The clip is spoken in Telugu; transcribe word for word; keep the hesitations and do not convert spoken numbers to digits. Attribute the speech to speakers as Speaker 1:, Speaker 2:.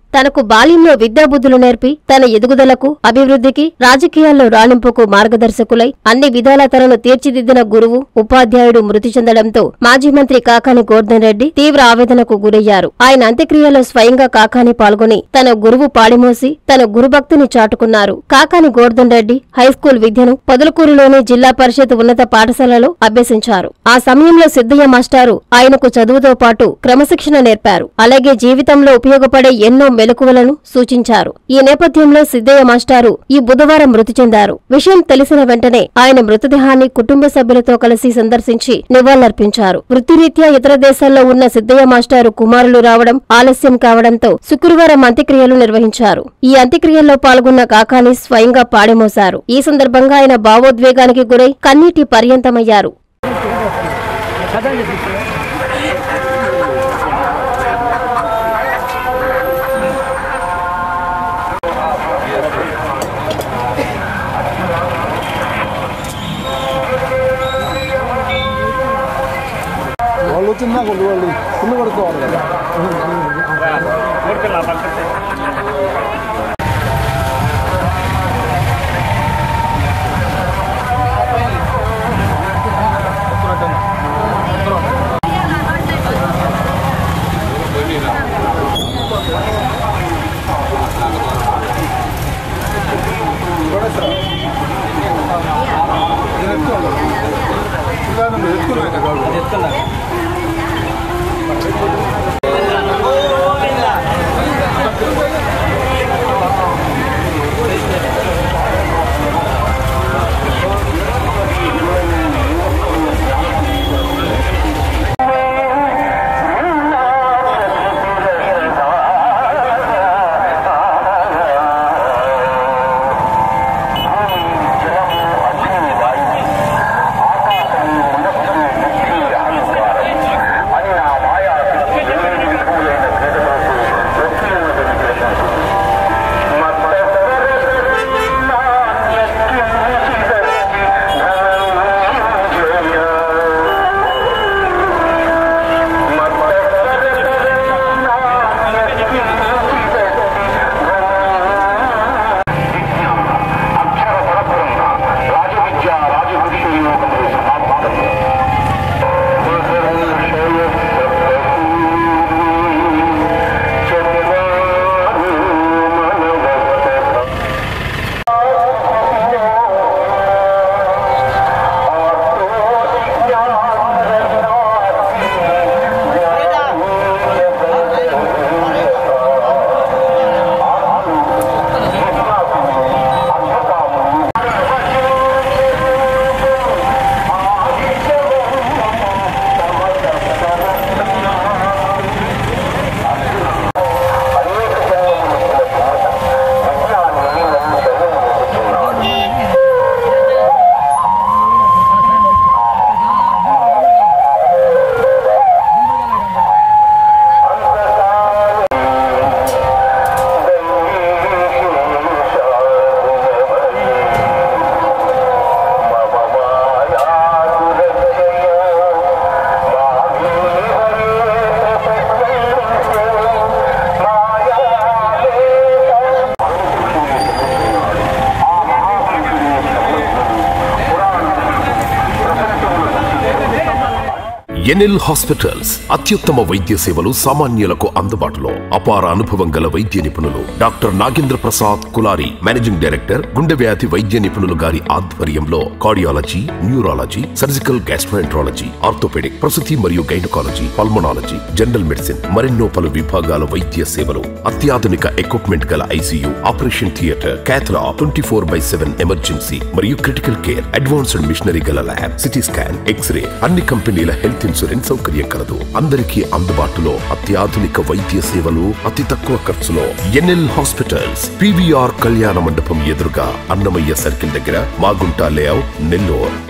Speaker 1: తనకు బాల్యంలో విద్యాబుద్ధులు నేర్పి తన ఎదుగుదలకు అభివృద్ధికి రాజకీయాల్లో రాణింపుకు మార్గదర్శకులై అన్ని విధాల తనను తీర్చిదిద్దిన గురువు ఉపాధ్యాయుడు మృతి చెందడంతో మాజీ మంత్రి కాకాని గోర్ధన్ రెడ్డి తీవ్ర ఆవేదనకు గురయ్యారు. ఆయన అంత్యక్రియలో స్వయంగా కాకాని పాల్గొని తన గురువు పాడిమోసి తన గురుభక్తిని చాటుకున్నారు. కాకాని గోర్ధన్ రెడ్డి హైస్కూల్ విద్యను పొదలకూరులోని జిల్లా పరిషత్ ఉన్నత పాఠశాలలో అభ్యసించారు. ఆ సమయంలో సిద్ధయ్య మాస్టారు ఆయనకు చదువుతో పాటు క్రమశిక్షణ నేర్పారు. అలాగే జీవితంలో ఉపయోగపడే ఎన్నో మెలకువలను సూచించారు. ఈ నేపథ్యంలో సిద్ధయ్య మాస్టారు ఈ బుధవారం మృతి చెందారు. విషయం తెలిసిన వెంటనే ఆయన మృతదేహాన్ని కుటుంబ సభ్యులతో కలిసి సందర్శించి నివాళులర్పించారు. వృత్తిరీత్యా ఇతర దేశాల్లో ఉన్న సిద్ధయ్య మాస్టారు కుమారులు రావడం ఆలస్యం కావడంతో శుక్రవారం అంత్యక్రియలు నిర్వహించారు. ఈ అంత్యక్రియల్లో పాల్గొన్న కాకాని స్వయంగా పాడిమోశారు. ఈ సందర్భంగా ఆయన భావోద్వేగానికి గురై కన్నీటి పర్యంతమయ్యారు.
Speaker 2: వాళ్ళు చిన్న కొడు వాళ్ళు ఫుల్ పడుకోవాలి కదా.
Speaker 3: ఎన్ఎల్ హాస్పిటల్స్ అత్యుత్తమ వైద్య సేవలు సామాన్యులకు అందుబాటులో. అపార అనుభవం గల వైద్య నిపుణులు doctor Nagendra Prasad Kulari, managing director, గుండె వ్యాధి వైద్య నిపుణులు గారి ఆధ్వర్యంలో cardiology, neurology, surgical gastroenterology, orthopaedic, ప్రసూతి మరియు గైనకాలజీ, పల్మనాలజీ, జనరల్ మెడిసిన్ మరెన్నో పలు విభాగాల వైద్య సేవలు. అత్యాధునిక ఎక్విప్మెంట్ గల ICU, operation theatre, cath lab, twenty four by seven emergency మరియు క్రిటికల్ కేర్, అడ్వాన్స్డ్ మిషనరీ గల ల్యాబ్, సిటీ స్కాన్, ఎక్స్రే, అన్ని కంపెనీల హెల్త్ ఇన్సూరెన్స్ సౌకర్యం కలదు. అందరికీ అందుబాటులో అత్యాధునిక వైద్య సేవలు అతి తక్కువ ఖర్చులో. ఎన్ఎల్ హాస్పిటల్స్, పీవీఆర్ కళ్యాణ మండపం ఎదురుగా, అన్నమయ్య సర్కిల్ దగ్గర, మాగుంట లేఅవుట్, నెల్లూరు.